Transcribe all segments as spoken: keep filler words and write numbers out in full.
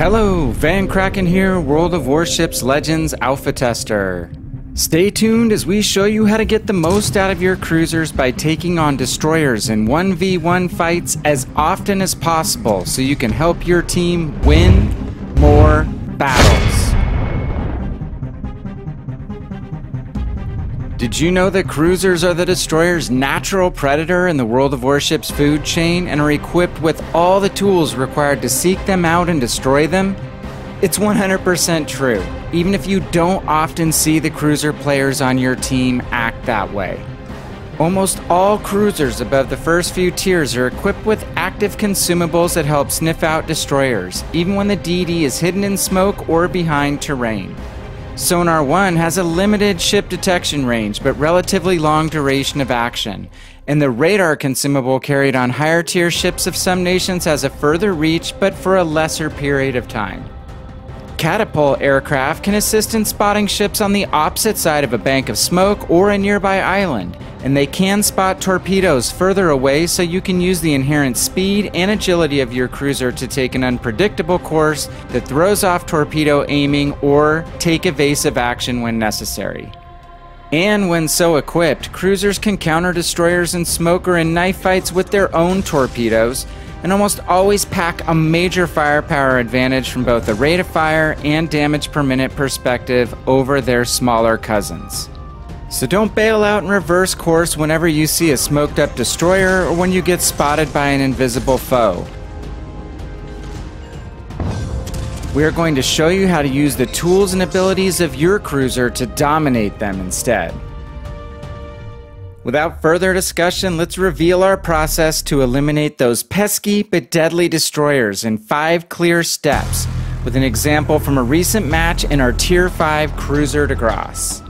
Hello, Van Kraken here, World of Warships Legends Alpha Tester. Stay tuned as we show you how to get the most out of your cruisers by taking on destroyers in one v one fights as often as possible so you can help your team win more battles. Did you know that cruisers are the destroyer's natural predator in the World of Warships food chain and are equipped with all the tools required to seek them out and destroy them? It's one hundred percent true, even if you don't often see the cruiser players on your team act that way. Almost all cruisers above the first few tiers are equipped with active consumables that help sniff out destroyers, even when the D D is hidden in smoke or behind terrain. Sonar one has a limited ship detection range but relatively long duration of action, and the radar consumable carried on higher tier ships of some nations has a further reach but for a lesser period of time. Catapult aircraft can assist in spotting ships on the opposite side of a bank of smoke or a nearby island, and they can spot torpedoes further away so you can use the inherent speed and agility of your cruiser to take an unpredictable course that throws off torpedo aiming or take evasive action when necessary. And when so equipped, cruisers can counter destroyers in smoke or in knife fights with their own torpedoes, and almost always pack a major firepower advantage from both a rate of fire and damage per minute perspective over their smaller cousins. So don't bail out and reverse course whenever you see a smoked up destroyer or when you get spotted by an invisible foe. We are going to show you how to use the tools and abilities of your cruiser to dominate them instead. Without further discussion, let's reveal our process to eliminate those pesky but deadly destroyers in five clear steps, with an example from a recent match in our Tier five Cruiser de Grace.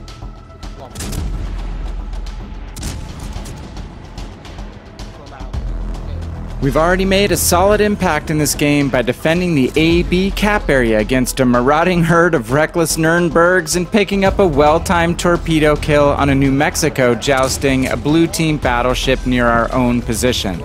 We've already made a solid impact in this game by defending the A B cap area against a marauding herd of reckless Nürnbergs and picking up a well-timed torpedo kill on a New Mexico jousting a blue team battleship near our own position.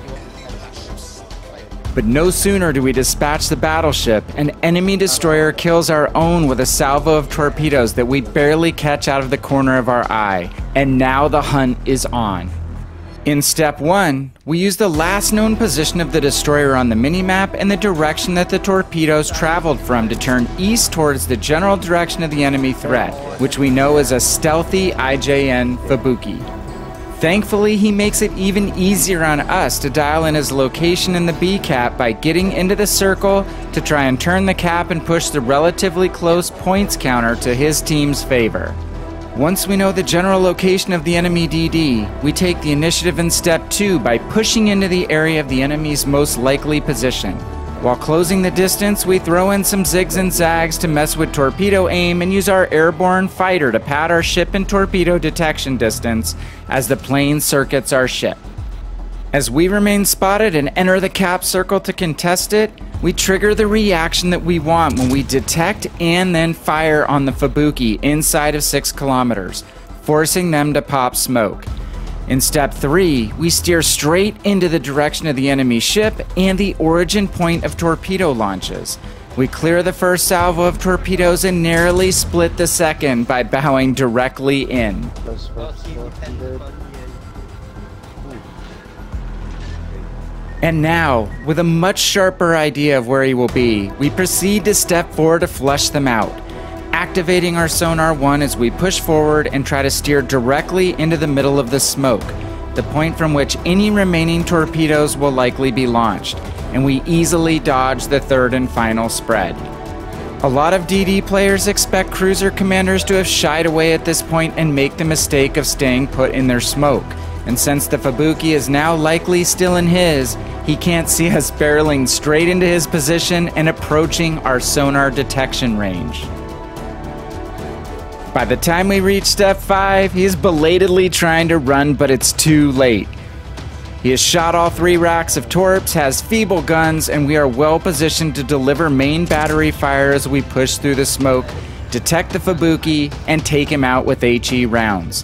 But no sooner do we dispatch the battleship, an enemy destroyer kills our own with a salvo of torpedoes that we barely catch out of the corner of our eye, and now the hunt is on. In step one, we use the last known position of the destroyer on the minimap and the direction that the torpedoes traveled from to turn east towards the general direction of the enemy threat, which we know is a stealthy I J N Fubuki. Thankfully, he makes it even easier on us to dial in his location in the B cap by getting into the circle to try and turn the cap and push the relatively close points counter to his team's favor. Once we know the general location of the enemy D D, we take the initiative in step two by pushing into the area of the enemy's most likely position. While closing the distance, we throw in some zigs and zags to mess with torpedo aim and use our airborne fighter to pad our ship in torpedo detection distance as the plane circuits our ship. As we remain spotted and enter the cap circle to contest it, we trigger the reaction that we want when we detect and then fire on the Fubuki inside of six kilometers, forcing them to pop smoke. In step three, we steer straight into the direction of the enemy ship and the origin point of torpedo launches. We clear the first salvo of torpedoes and narrowly split the second by bowing directly in. And now, with a much sharper idea of where he will be, we proceed to step four to flush them out, activating our Sonar one as we push forward and try to steer directly into the middle of the smoke, the point from which any remaining torpedoes will likely be launched, and we easily dodge the third and final spread. A lot of D D players expect cruiser commanders to have shied away at this point and make the mistake of staying put in their smoke. And since the Fubuki is now likely still in his, he can't see us barreling straight into his position and approaching our sonar detection range. By the time we reach step five, he is belatedly trying to run, but it's too late. He has shot all three racks of torps, has feeble guns, and we are well positioned to deliver main battery fire as we push through the smoke, detect the Fubuki, and take him out with H E rounds.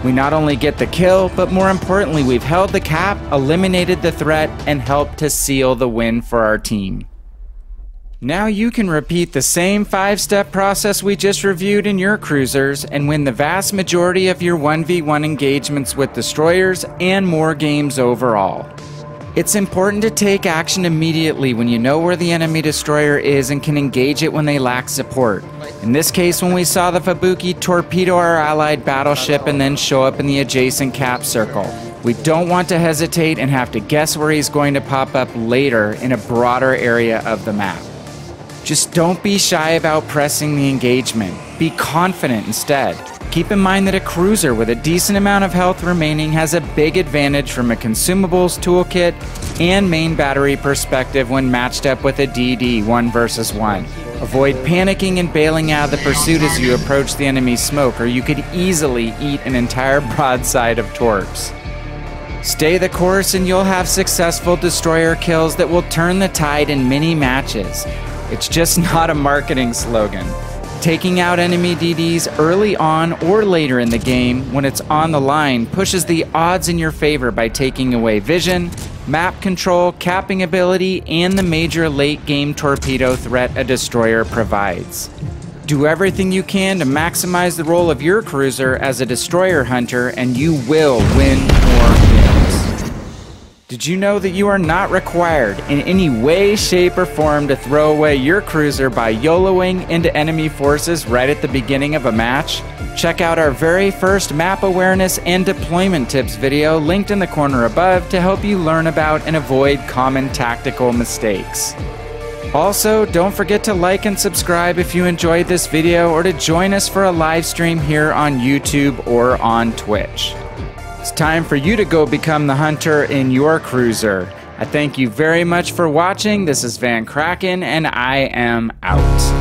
We not only get the kill, but more importantly, we've held the cap, eliminated the threat, and helped to seal the win for our team. Now you can repeat the same five-step process we just reviewed in your cruisers and win the vast majority of your one v one engagements with destroyers and more games overall. It's important to take action immediately when you know where the enemy destroyer is and can engage it when they lack support. In this case, when we saw the Fubuki torpedo our allied battleship and then show up in the adjacent cap circle. We don't want to hesitate and have to guess where he's going to pop up later in a broader area of the map. Just don't be shy about pressing the engagement. Be confident instead. Keep in mind that a cruiser with a decent amount of health remaining has a big advantage from a consumables toolkit and main battery perspective when matched up with a D D one versus one. Avoid panicking and bailing out of the pursuit as you approach the enemy's smoke, or you could easily eat an entire broadside of torps. Stay the course and you'll have successful destroyer kills that will turn the tide in many matches. It's just not a marketing slogan. Taking out enemy D Ds early on or later in the game when it's on the line pushes the odds in your favor by taking away vision, map control, capping ability, and the major late game torpedo threat a destroyer provides. Do everything you can to maximize the role of your cruiser as a destroyer hunter and you will win more games. Did you know that you are not required in any way, shape, or form to throw away your cruiser by YOLOing into enemy forces right at the beginning of a match? Check out our very first map awareness and deployment tips video linked in the corner above to help you learn about and avoid common tactical mistakes. Also, don't forget to like and subscribe if you enjoyed this video or to join us for a live stream here on YouTube or on Twitch. It's time for you to go become the hunter in your cruiser. I thank you very much for watching. This is Van Kraken, and I am out.